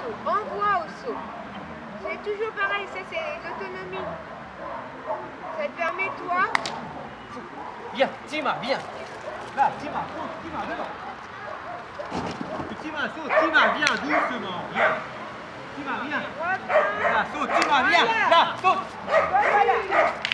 saut, envoie au saut. C'est toujours pareil, ça c'est l'autonomie. Ça te permet, toi... Viens, Tima, viens. Là, Tima, saute, Tima, devant. Tima, saute, Tima, viens, doucement, viens. Tima, viens. Là, saute, Tima, viens. Là, saute. Voilà.